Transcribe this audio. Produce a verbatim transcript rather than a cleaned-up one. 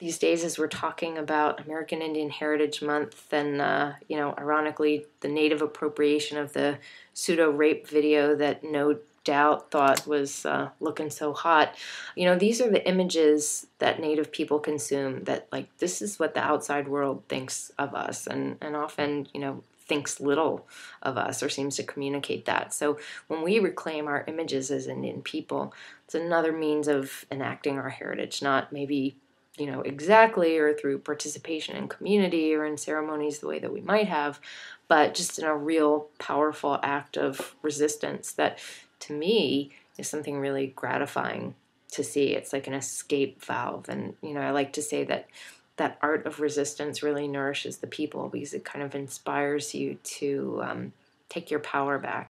these days, as we're talking about American Indian Heritage Month and, uh, you know, ironically, the native appropriation of the pseudo-rape video that no doubt thought was uh, looking so hot. You know, these are the images that Native people consume, that, like, this is what the outside world thinks of us, and, and often, you know, thinks little of us or seems to communicate that. So when we reclaim our images as Indian people, it's another means of enacting our heritage, not maybe, you know, exactly or through participation in community or in ceremonies the way that we might have, but just in a real powerful act of resistance that, to me, is something really gratifying to see. It's like an escape valve. And, you know, I like to say that that art of resistance really nourishes the people because it kind of inspires you to um, take your power back.